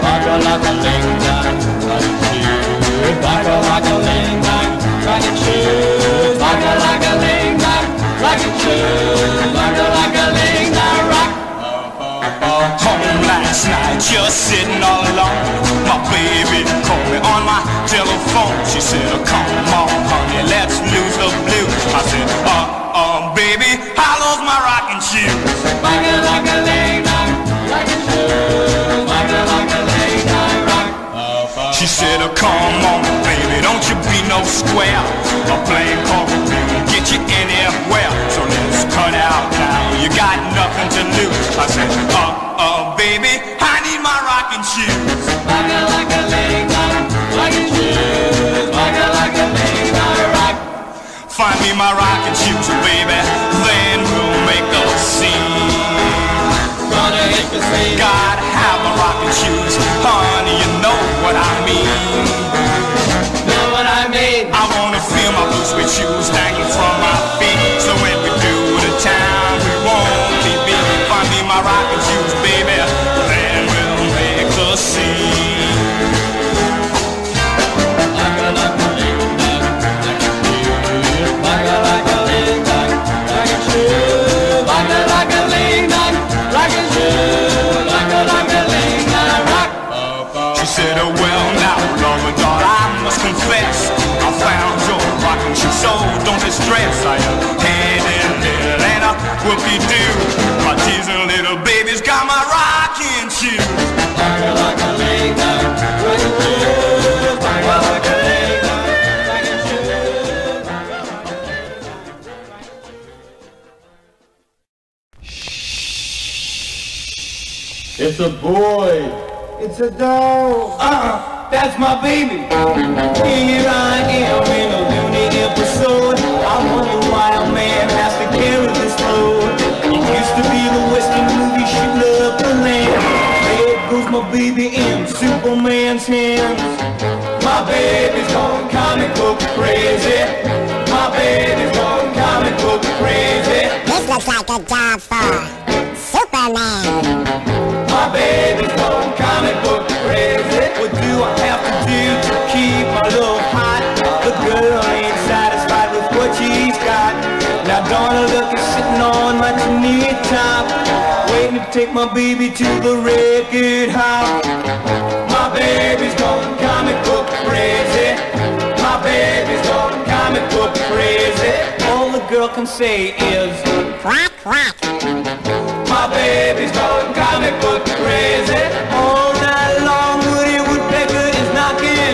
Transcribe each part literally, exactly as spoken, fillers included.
Rock-a-laka-ling-dang, rocking shoes. Rock-a-laka-ling-dang, rocking shoes. Rock-a-laka-ling-dang, rocking shoes. Rock-a-laka-ling-dang, rock. Home last night, just sitting all alone. My baby called me on my telephone. She said, oh, come on, honey, let's lose the blues. I said, uh, uh, baby, how long's my rocking shoes? Rock-a-laka-ling-dang, rocking shoes. Rock-a-laka-ling-dang, rock. She said, oh, come on, baby, don't you be no square. A plain coffee will get you anywhere. So let's cut out now, you got nothing to lose. I said, uh, uh, baby, I need my rocking shoes. Rock-a-laka-ling-dang, rocking shoes. Rock-a-laka-ling-dang, rock. Find me my rocking shoes, baby, then we'll make a scene. Gonna hit the scene. Gotta have my rocking shoes, honey, you know what I mean. Know what I mean? I wanna feel my blue suede shoes hanging from my feet. So when we do the town, we won't be beat. Find me my rocking shoes, baby, then we'll make a scene. Rock-a-laka-ling-dang, rocking shoes. Rock-a-laka-ling-dang, rocking shoes. Rock-a-laka-ling-dang, rock. She said, oh well now, lover, daughter, I must confess, I found your rocking shoes, so don't distress. I am heading there and a whoopie-doo. My teasing little baby's got my rocking shoes. Rock-a-laka-ling-dang, rocking shoes. Rock-a-laka-ling-dang, rocking shoes. It's a boy. It's a dog. Uh-uh, that's my baby. Here I am in a loony episode. I wonder why a man has to carry this load. It used to be the Western movie shooting up the land. There goes my baby in Superman's hands. My baby's gone comic book crazy. My baby's gone comic book crazy. This looks like a job for Superman. My baby's gone comic book crazy. What do I have to do to keep my love hot? The girl ain't satisfied with what she's got. Now Donna look is sitting on my chimney top, waiting to take my baby to the record hop. My baby's gone comic book crazy. My baby's gone comic book crazy. All the girl can say is Quack, quack. my baby's gone comic book crazy. All night long Woody Woodpecker is knocking,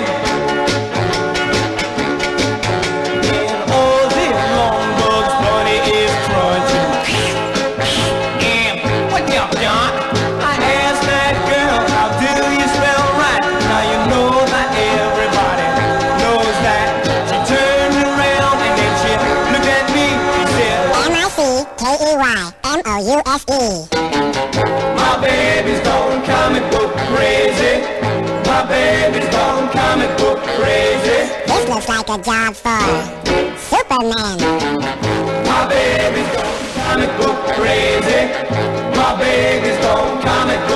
and all day long Bugs Bunny is crunching. And what up, John? I asked that girl, how do you spell right? Now you know that everybody knows that. She turned around and then she looked at me. She said, M I C K E Y M O U S E. my baby's gone comic book crazy. My baby's gone comic book crazy. This looks like a job for Superman. My baby's gone comic book crazy. My baby's gone comic book